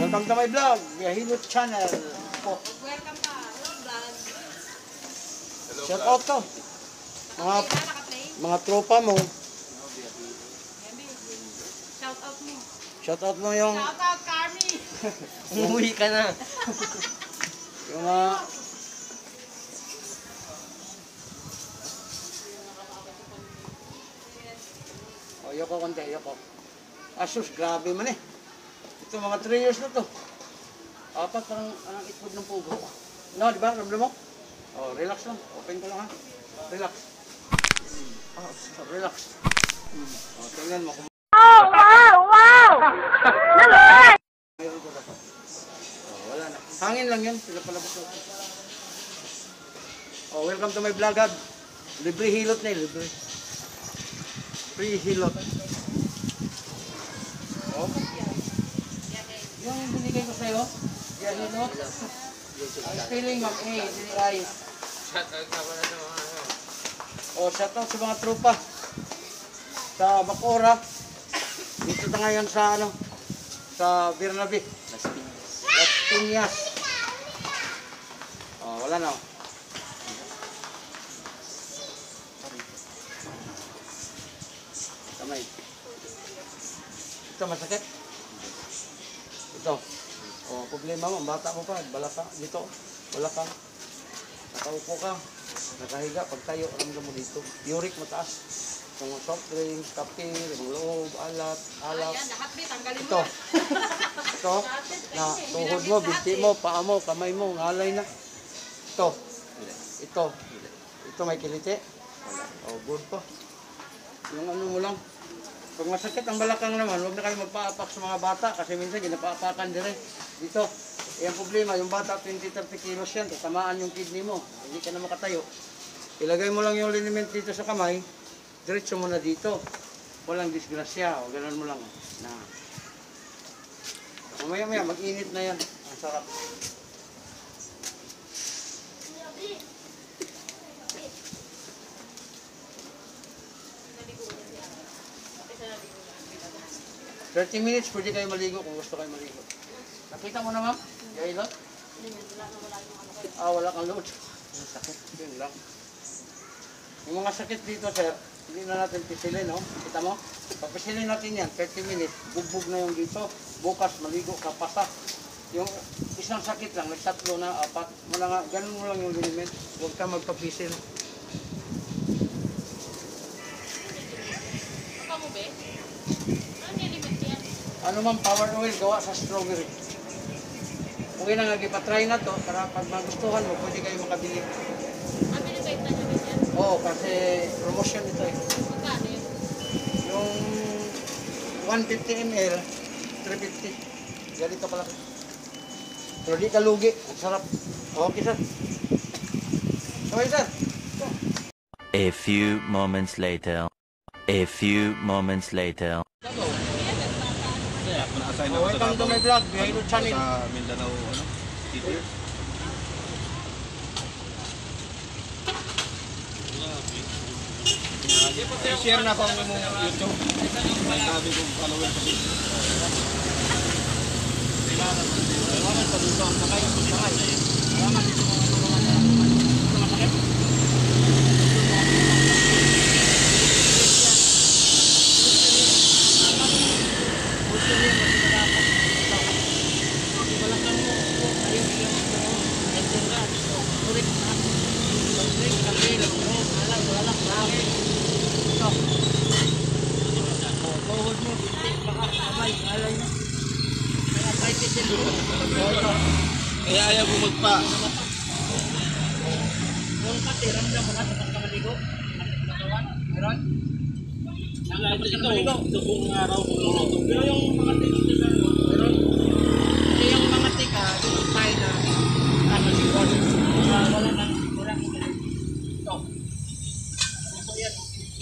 welcome to my vlog, Yahilot Channel. Welcome ka. Hello, vlog. Shout out to. Mga tropa mo. Shout out mo. Shout out mo yung... Shout out, Carmi. Umuwi ka na. Yung mga... Oh, yoko konti, yoko. Asus, grabe man eh. Ito, mga 3 years na to. Apat, parang anong itlog ng pugo. No, di ba? Ramdam mo? Oh, relax lang. Open ko lang ha. Relax. Oh, relax. Oh, tingnan mo. Oh, wow, wow! Meron ko na. Oh, wala na. Hangin lang yun. Sila pala gusto. Oh, welcome to my vlog, ha. Libre hilot na libre. Free hilot. Oh. Yung binigay ko sa'yo, yan hilot. I'm feeling mag-A, hindi ay. Shoutout ka pala sa mga ano. Oh, shoutout sa mga tropa. Sa Bacora. Dito na ngayon sa ano, sa Bernabe. Las Piñas. Oh, wala na. Kamay. Ito masakit. Ito. Oh, problema mo, bata mo pa, balaka dito. Balaka. Nakaupo ka. Nakahiga pag tayo, ramdam mo dito. Uric mataas. Yung soft drinks, kape, yung loob, alat. Ayan, lahat be, tanggalin mo. Ito. Ito. Na tuhod mo, binti mo, paa mo, kamay mo, ngalay na. Ito. Ito. Ito may kiliti. Oh, good pa. Yung ano mo lang. Pag masakit ang balakang naman, huwag na kayo magpaapak sa mga bata kasi minsan ginapaapakan dire. Dito. Yung problema, yung bata 20-30 kilos yan, tatamaan yung kidney mo. Hindi ka na makatayo. Ilagay mo lang yung liniment dito sa kamay. Diretso mo na dito. Walang disgrasya. O ganun mo lang. Na. Mamaya-maya, mag-init na yan. Ang sarap. $30 minutes, pwede kayo maligo kung gusto kayo maligo. Nakita mo na, ma'am? Yailot? Ah, wala kang load. Sakit. Yun lang. Yung mga sakit dito, sir, hindi na natin pisilin, no? Kita mo? Pag pisilin natin yan, 30 minutes, bugbog na yung dito. Bukas, maligo ka, pasak. Yung isang sakit lang, nagtatlo na, apat. Muna nga, ganun mo lang yung liniment. Huwag ka magpapisil. Baka mo, be? Ano nilimit yan? Ano man, power oil, gawa sa strawberry. Okay na nga, ipatry na to, para pag magustuhan mo, pwede kayo makabili. Ah, binibenta niyo din yan? Oo, kasi promotion ito eh. Magkano yun? Yung 150 ml, 350. Ganito pala. Pero di ka lugi. Ang sarap. Okay, sir. Okay, sir. A few moments later. A few moments later. Welcome to my vlog, Yahilot Channel. Sa Mindanao, ano? City. I-share na pa ang mong YouTube. Sabi kong follower ko. Salamat sa dito ang sakay. Salamat dito ang sakay. Kaya ayaw mo magpa. Yung pati, ramdam mo na sa pagkamaligo. Meron? Ito buong araw kung luluto. Pero yung mga tika sa meron? Kasi yung mga tika, yung tayo na ano siguro. Wala na. Ito. Ito yan.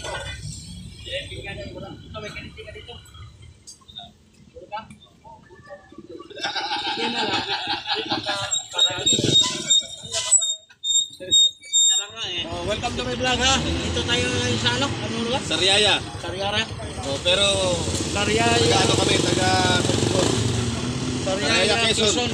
Ito may kanitika dito. Diba? Yan na lang. Oh, welcome to my vlog ha. Dito tayo ngayon sa ano? Anong lugar? Sariaya. Sariara. Oh, pero Sariaya. taga ano kami, taga Tugtog. Sa Sariaya, Quezon.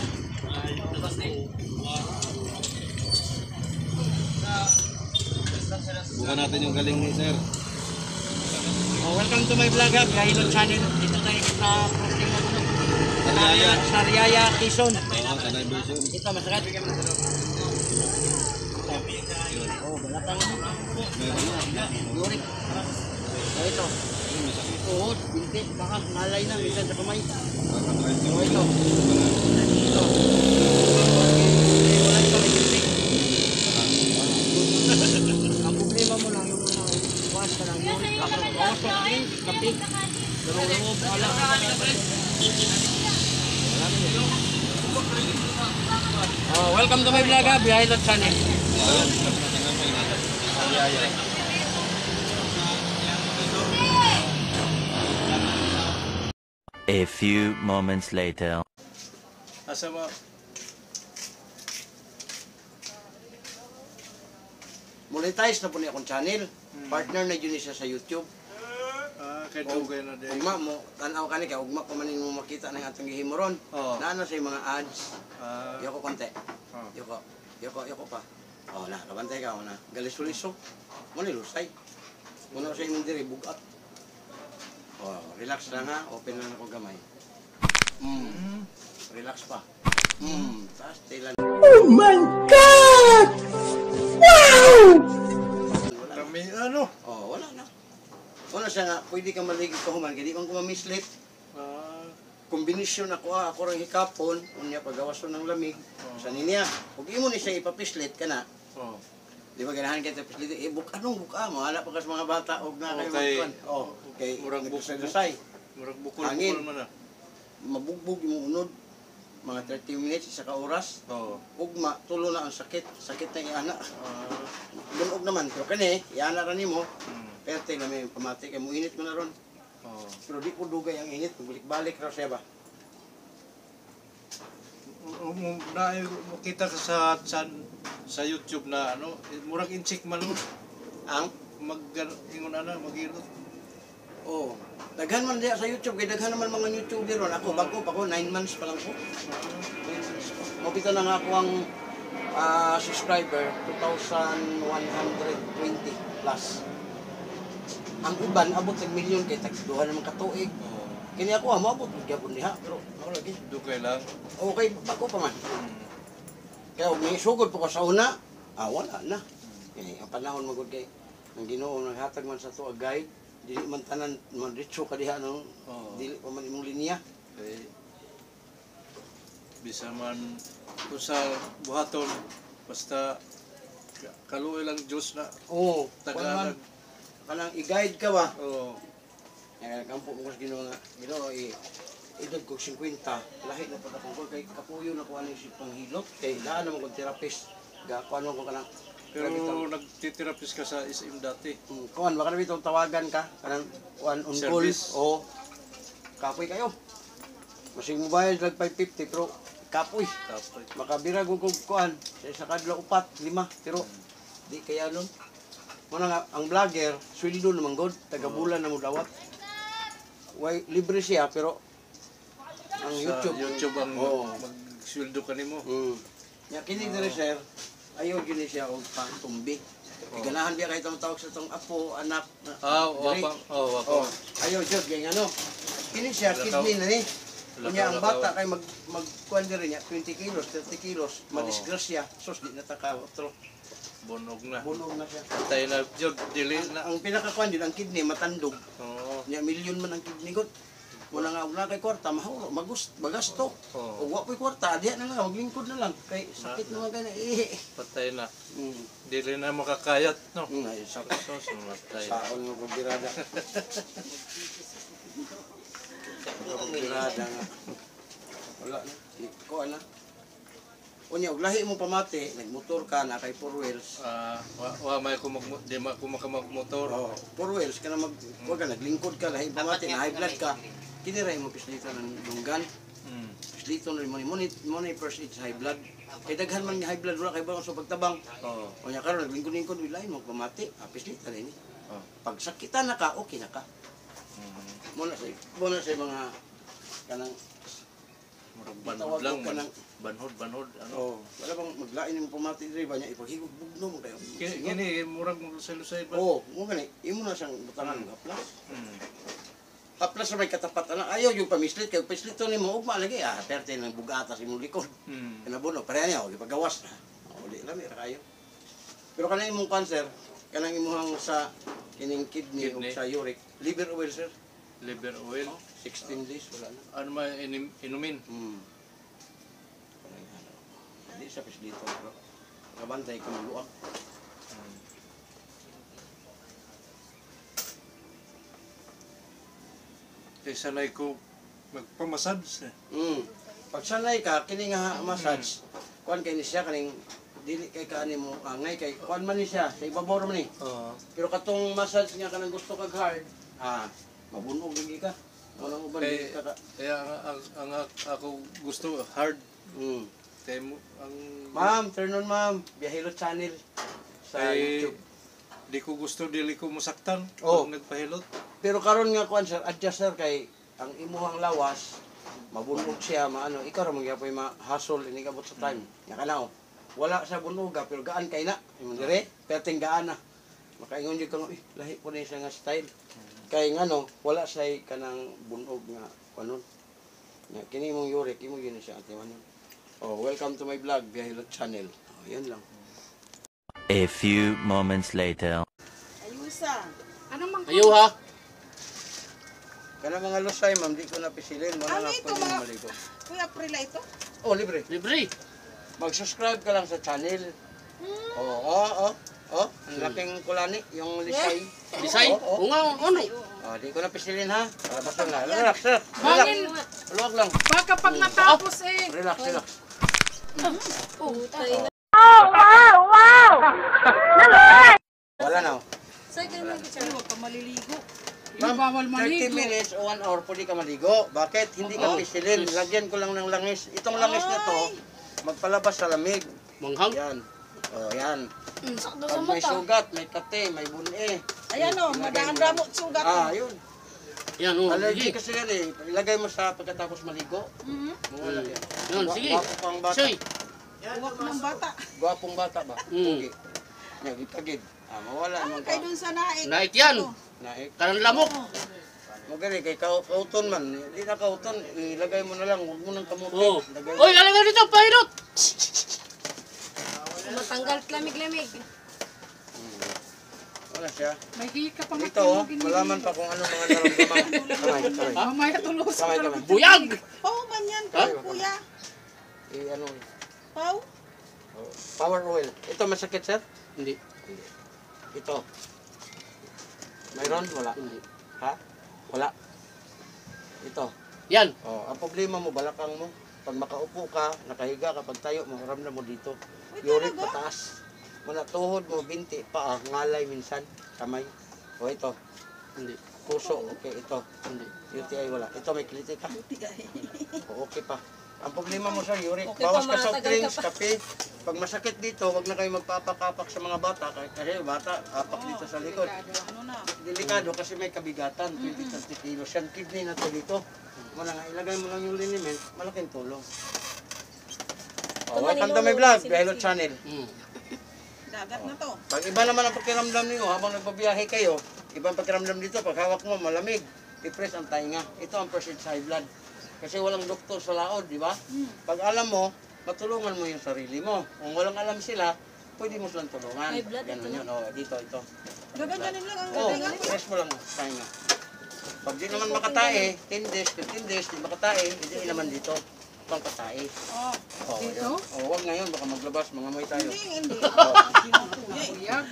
Bukan natin yung galing ni sir. Welcome to my vlog, Gailon Channel. Dito tayo sa posting na ito. Sariaya, Quezon. Tanay Version. Ito, masakit. Oh, balakang mo. Yurik. Oh, ito. Tuhod, binti, baka malay na, minsan sa kamay. Oh, ito. Ito. Wala ito, may binti. Ang problema mo lang yung mga bukas ka ng yurik. Bawas pa rin, kapit. Laro-laro, wala. Oh, welcome to my vlog, Gailon Channel. A few moments later. Asa ba? Monetize na po niya akong channel. Partner na yun siya sa YouTube. Kay Dugay na din. Ugma mo, tanaw ka ni kay ugma pa man mo makita ng atong gihimuron. Oo. Naano sa mga ads. Ah, Yoko konti. Oh. Yoko pa. Oh, na kabantay ka na. Galisuliso. Mo ni lusay. Muna sa imong diri bugat. Oh, relax lang ha. Open lang ako gamay. Relax pa. Taas tilan. Oh my God! Wow! Kami ano? Oh, wala na. Wala siya nga, pwede ka maligid ka human, kaya di man ko mamislit. Ah, Kombinasyon ako rin hikapon, unya pagawason ng lamig, sa niya. Kung imo ni siya ipapislit ka na, oh. di ba ganahan kayo ipapislit, anong buka mo? Hala pa kas mga bata, huwag na kayo Okay. magkuhan. Oh, okay. Murag Nagdusay-dusay. Murag Hangin. bukol man na. Mabugbog yung unod, mga 30 minutes, isa ka oras. Oh. Ugma, tulo na ang sakit. Sakit na iana. Ah, Bunog naman, pero kani, iana rin mo. hmm. Perte na may pamati, kaya mo init mo na ron. Oh. Pero di po dugay ang init, balik-balik raw siya ba? Makita ka sa YouTube na ano, murag inchik man mo. Ang? Ingon ana magiro. Oo. Daghan man diya sa YouTube, kaya daghan naman mga YouTuber ron. Ako, bago pa ko, 9 months pa lang po. 9 months pa. Mabita na nga ako ang subscriber, 2,120 plus. Ang uban, abot ng milyon kay tagduhan naman katuig. Oh. Kini ako, maabot gyapon diha, pero ako lagi. Dugay lang. Okay, bago pa man. Kaya huwag may sugod po ko sa una, wala na. Ang panahon magod kay ang Ginoo naghatag man sa to a guide, dili man tanan man diretso ka diha no. Oo. Dili pa man imong linya. Kay bisa man kung sa buhaton basta kaluoy lang Diyos na Oo, Tagalog. kanang i-guide ka ba? Oh. Kaya kampo mo sa Ginoo nga, Ginoo edad ko 50, lahi na pala ko kay kapuyo na ko ano si panghilot kay daan naman ko therapist. Gakuan mo ko kanang Pero nagtitirapis ka sa SM dati. kuan baka naman itong tawagan ka kanang kuan on call Service. o kapoy kayo. Masing mo bayad lag 550 pero kapoy. Tapos Makabira ko kuan sa isa kadlaw 4, 5 pero di kaya nun. Muna nga ang vlogger sweldo naman god taga bulan na mo dawat. Way libre siya pero ang YouTube YouTube ang Oo. mag-sweldo ka nimo. Ya kini dire sir ayaw gini siya og pangtumbi. Ganahan biya kay itong tawag sa itong apo, anak. diri. Wapa. Ayaw jud kay ano. Kini siya kidney na ni. Kunya ang bata kay magkuan diri niya 20 kilos, 30 kilos, madisgrasya. Sus di nataka otro. Bunog na. Bunog na siya. Patay na jud dili na. Ang pinakakuan din ang kidney matandog. Oo. Nya milyon man ang kidney god. Wala nga og kay kwarta mahuro, magasto. Oo. Og wa koy kwarta, diha na lang maglingkod na lang kay sakit naman kay na. Patay na. Dili na makakayat no. Ay, sa Sos matay. saon mo ko birada. Birada nga. Wala na. Iko na. Unya og lahi mo pamati, nagmotor ka na kay four wheels. Wa may ko di ma ko makamagmotor. Oh, four wheels ka na wag ka naglingkod ka lahi pamati na high blood ka. Kini ray mo pislito ng dunggan. Pislito na mo ni first aid sa high blood. Kay daghan man nga high blood wala kay bang sa pagtabang. Oo. Unya karon naglingkod-lingkod lahi mo pamati, pislito rin ni. Oh. Pag sakitan na ka, okay na ka. Muna sa mga kanang banhod lang, ka ng... banhod, ano. Oh, wala bang maglain yung pamati diri ba niya ipahigog bugno mo kayo. Kini, murag mo lusay-lusay ba? Oh, mo gani, imo na siyang butangan ng haplas. Hmm. Haplas na may katapat na ayaw yung pamislit kay pislit to nimo ugma lagi perte ng bugata sa imong likod. Kinabuno pareha niya gipagawas na. Uli lami ra kayo. Pero kanang imong cancer, kanang imong sa kining kidney ug Kidney. sa uric, liver oil sir. Liver oil. 16 days wala na. Ano man inumin? Hindi siya pislito bro. Kabantay ka maluag. Kaya sanay ko magpamassage. Pag sanay ka kini nga massage, kuan kay ni siya kaning dili kay kaani mo angay kay kuan man ni siya sa ibabaw ra man ni. Pero katong massage nga kanang gusto kag hard, mabunog lagi ka. Wala mo ba Kaya, ka? kaya ang ako gusto hard. Kaya mo ang Ma'am, turn on ma'am. Biyahilot channel sa kay YouTube. di ko gusto dili ko musaktan Oh. pag nagpahilot. Pero karon nga kuan sir, adjust sir kay ang imuhang lawas mabunog siya, maano, ikaw ra man gyapon ma-hustle ini kabot sa time. Nya kanaw. Wala sa bunuga pero gaan kay na. Imong dire, perting gaan na. Makaingon jud kang lahi po ni siya nga style. Kay ngano, wala say kanang bunog nga kanon. Nya kini imong yurik, imo yun siya ate manon. Oh, welcome to my vlog, Biyahilot channel. Oh, yan lang. A few moments later. Ayusa. Anong mang Ayaw ha? Kana mga lusay, ma'am, di ko na pisilin. Wala Ano na ito, pwede mga- maligo. Kuya Prila ito? Oh, libre. Libre. Mag-subscribe ka lang sa channel. Oo. Ang laking kulani, yung lisay. Lisay? Oo. O nga, ano? Oh, di ko na pisilin ha. Para basta na. Relax, relax. Bangin. Luwag lang. Baka pag natapos eh. Relax, relax. Wala na. Huwag ka maliligo. Yung bawal 30 maligo. minutes o 1 hour pwede ka maligo. Bakit? Hindi ka pisilin. Lagyan ko lang ng langis. Itong langis na to, magpalabas sa lamig. Manghang? Yan. Oh, yan. Pag may sugat, may kate, may bune. Ayan o, madaan-damot sugat. Yun. Yan o, Allergy sige. kasi yan eh. Ilagay mo sa pagkatapos maligo. Mawala yan. Yan, sige. Gwapo pang bata. Soy. Huwag ng bata. Gwapong bata ba? Okay. Yan, itagid. Mawala mong Kay dun sa naik. Naik yan. naik. Karang lamok. Magali, kay kauton man. Hindi na kauton. Ilagay mo na lang. Huwag mo nang kamutin. Oh. Lagay mo. Oy, alam dito, pahirot. Matanggal lamig-lamig. Wala siya. May hika pa Ito, malaman pa kung anong mga naramdaman. Kamay, kamay. Mamaya tulos. Kamay, kamay. Buyag. Pau man yan, kuya. Ano, Pau. power oil. Ito masakit, sir? Hindi. Ito. Mayroon? Wala. Hindi. Ha? Wala. Ito. Yan. Ang problema mo, balakang mo. Pag makaupo ka, nakahiga ka, pag tayo, maramdam mo dito. Uy, Uric talaga? pataas. Muna tuhod mo, binti, paa, ngalay minsan, kamay. O ito, Hindi. puso, okay, ito. Hindi. UTI wala. Ito may kiliti ka. O, okay pa. Ang problema mo sa uric, Okay bawas pa, ka soft matagal drinks, ka pa. kape. Pag masakit dito, wag na kayo magpapakapak sa mga bata. Kasi bata, apak dito sa likod. Ano na? Delikado kasi may kabigatan, 20-30 kilos. Yan, kidney na to dito. Muna nga, ilagay mo lang yung liniment, malaking tulong. Welcome to my vlog, Biyahilot channel. Dagat na to. Pag iba naman ang pakiramdam niyo habang nagbabiyahe kayo, ibang pakiramdam dito, pag hawak mo malamig, i-press ang tainga. Ito ang percent sa high blood. Kasi walang doktor sa laod, di ba? Pag alam mo, matulungan mo yung sarili mo. Kung walang alam sila, pwede mo silang tulungan. High blood, Ganun ito yun. Dito, ito. Gaganyanin lang ang Oo, gaganyan. press mo lang tainga. Pag di naman makatae, 10 days, 15 days, di makatae, hindi naman dito. Pang katae. Oh, Oh, Dito? wag ngayon, baka maglabas, mga moy tayo. hindi. Oh. Kuya eh. Buyag.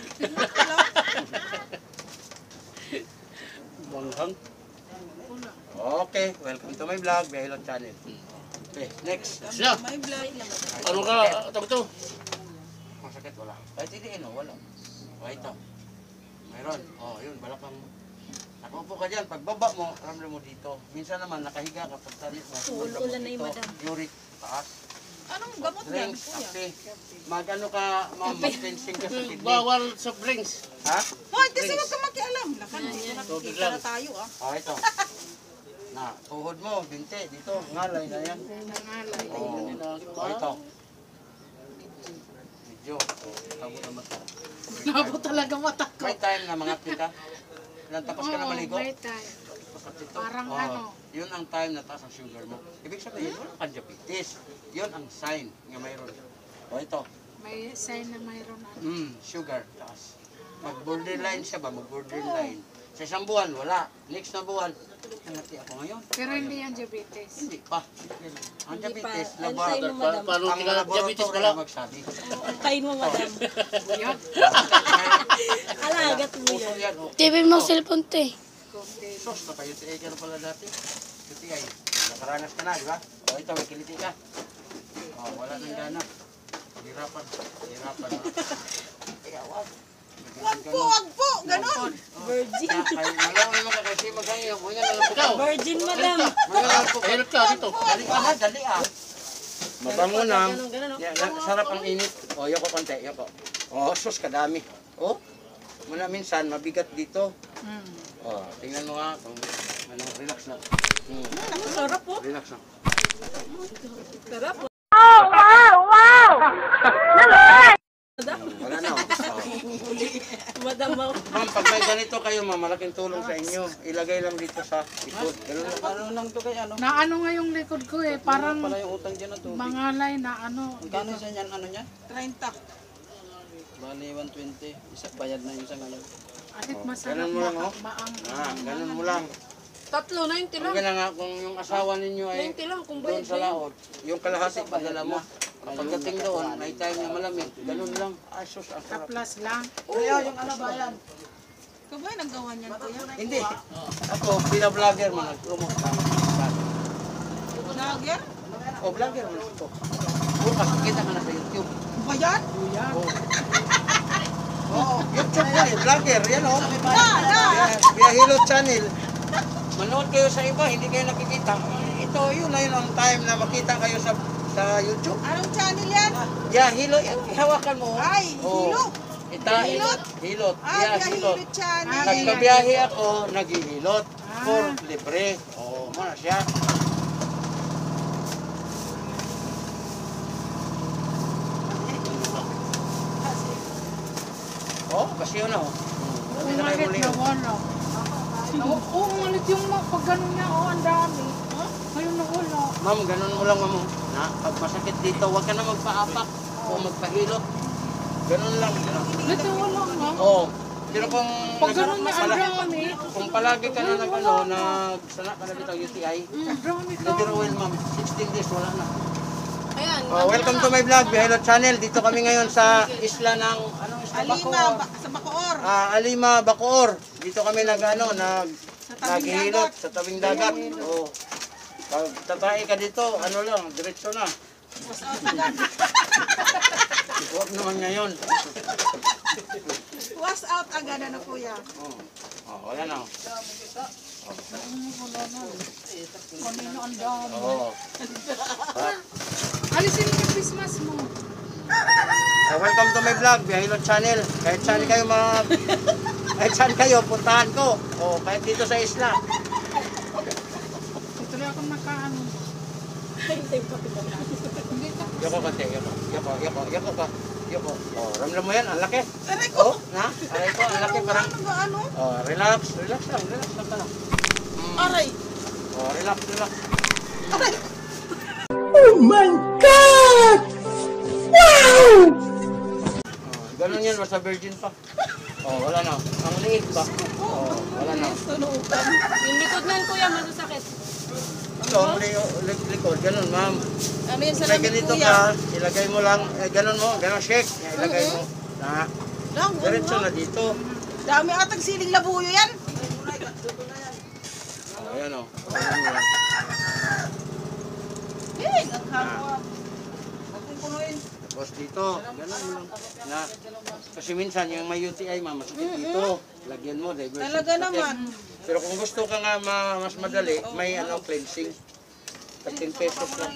Manghang. Okay, welcome to my vlog, Biyahilot channel. Okay, next. Siya. May blood. Ano ka, tawag to? Masakit wala. Kahit hindi, wala. Okay, ito. Mayroon. Oh, yun, balakang mo. Nakaupo ka dyan, pagbaba mo, ramdam mo dito. Minsan naman, nakahiga ka, pagtalit mo, ramdam mo Ulan na yung dito. madam. Uric, taas. Anong gamot yan, Drinks, kuya? kape. Mag-ano ka, mag-fencing ka sa kidney. Bawal soft drinks. Ha? Hoy, kasi huwag ka makialam. Lakan, nakikita na tayo ah. Oh, ito. Na, tuhod mo, binti, dito, ngalay na yan. Nangalay. Oh, ito. Medyo, tabo na mata. Labo talaga mata ko. May time na mga kita. Ilan tapos ka na Oo, maligo? may time. Tapos ito. Parang Oh, ano. Yun ang time na taas ang sugar mo. Ibig sabihin, wala kang diabetes. Yun ang sign nga mayroon. O ito, May sign na mayroon ano. sugar, taas. Mag-borderline siya ba? Mag-borderline. Sa isang buwan, wala. Next na buwan, nangati ako ngayon. Pero hindi yan diabetes. Hindi pa. Ang diabetes, Ano laba. sa'yo mo, madam? Paano Ang tika diabetes laboratory pala? na magsabi. Kain mo, madam. Yan. Alagat mo Puso yan. yan. oh. TV mo cellphone te. Sos, naka-UTI ka na pala dati. UTI. Nakaranas ka na, di ba? O ito, may kiliti ka. O, wala nang gana. Hirapan. Hirapan. Wag. Wag po, ganon. Virgin. Malaw naman ka kasi maghangyo. Huwag nga nalang Ikaw. Virgin, madam. Hilot ka dito. Dali ka na, dali ah. Mabango na. Ganun, ganun. Sarap ang init. O, yoko konti, yoko. O, sus, kadami. O, muna minsan, mabigat dito. O, tingnan mo nga. Kung, ano, relax na. Sarap po. Relax na. Sarap po. Wala na. Madam, Ma'am, pag may ganito kayo, ma'am, malaking tulong sa inyo. Ilagay lang dito sa likod. Ganun lang. Ano lang to kay ano? Na ano nga yung likod ko eh. Parang Pala yung utang dyan na to. mangalay na ano. Magkano sa yan ano niya? 30. Bali 120. Isa bayad na yung isa ngayon. Alit masarap Ganun mo lang, oh. maang. Ganun mo lang. tatlo, 90 lang. Huwag na nga kung yung asawa ninyo ay 90 lang kung doon bayad sa laot, yung kalahati padala mo. Pagdating doon, may time na malamig. Ganun lang. Ay, sus, ang sarap. Kaplas lang. Kaya yung ano ba yan? Ikaw ba yung naggawa niyan, kuya? Hindi. Ako, vlogger mo, nag-promote lang. Vlogger? O, vlogger mo ito. Bukas, kita ka na sa YouTube. Ba yan? Oo, YouTube mo eh, vlogger. Yan o. Na! Via Hilo Channel. Manood kayo sa iba, hindi kayo nakikita. Ito, yun na yun ang time na makita kayo sa YouTube. Anong channel yan? Yeah, Hilo, yan. Hawakan mo. Ay, Oo. Hilot. Hilot. Hilot. Ay, Yeah, Hilot. Hilot channel. Nagbabiyahe ako, naghihilot. For libre. Oo, muna siya. Oh, kasi yun oh. Hindi na kayo Umalit muli. na wala. Oo, umalit yung pag ganun niya. Oo, ang dami. Ngayon na wala. Ma'am, ganun mo lang, ma'am. Na, pag masakit dito, huwag ka na magpaapak o magpahilot. Ganun lang. Dito wala nga. Oo. Pero kung Pag ganun niya, ang dami. kung palagi ka na nagsana ka na dito UTI, Ang dami ka. Dr. Will, ma'am, 16 days, wala na. Ayan. Welcome to my vlog, Behelo Channel. Dito kami ngayon sa isla ng, anong isla? Alima, sa Bacoor. Alima, Bacoor. Dito kami naghihilot dagat. sa tabing dagat. Oo. Pag tatry ka dito, ano lang, diretso na. Huwag naman ngayon. Was out agad na kuya. Wala na. Kanino ang dami. Oo. Alisin mo yung Christmas mo. Welcome to my vlog, Behelo Channel. Kahit saan kayo kahit saan kayo, puntahan ko. O, kahit dito sa isla. Tuloy akong nakaano. Hindi ka. Yoko kante, yoko ka. Yoko. Oh, ramdam mo yan, ang laki. Aray ko! Oh, na? Aray ko, ang laki parang. Ano? Oh, relax lang ka lang. Aray! Oh, relax. Aray! Oh my God! Wow! Oh, ganun yan, basta virgin pa. Oh, wala na. Ang liit pa. Oh, wala na. Sunugan. Yung likod nan, kuya, masasakit. Ito, ang likod, ganun, ma'am. Ano yan sa Kaya lamig ganito kuya? ka, ilagay mo lang, ganun mo, ganun shake. Ilagay mo. Na, Lang, diretso na dito. dami atang siling labuyo yan. Oh, ayan o. Ganun mo lang. Eh, naghawa. Huwag kong punuin. Tapos dito, ganun mo lang. Na, kasi minsan yung may UTI, ma'am, masakit dito. Lagyan mo, diversion. Talaga naman. Pero kung gusto ka nga mas madali, may cleansing. 13 pesos lang.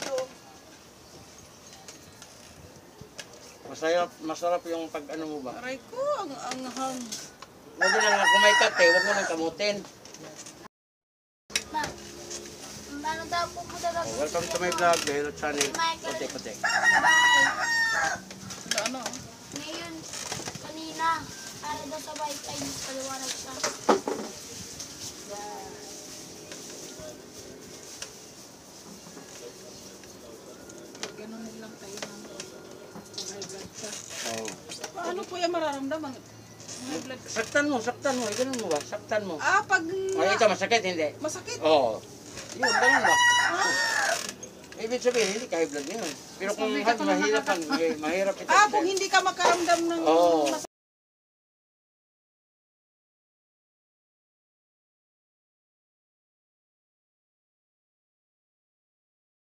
Masarap yung pag ano mo ba? Aray ko, ang hang. Huwag mo lang, kung may kate, huwag mo lang kamutin. welcome to my vlog, The Hello Channel. Puti. Ano? Ngayon, kanina, para daw sa wifi, paliwanag siya. Ganun lang tayo ng high blood ka. Oh. Paano po yan mararamdaman? Saktan mo. Ganun mo ba? Saktan mo. Pag Ay, ito masakit, hindi? masakit. Oo. Yun, ganun ba? Ibig sabihin, hindi ka high blood yun. Pero kung mahirap ito. Kung hindi ka makaramdam ng Oo. masakit.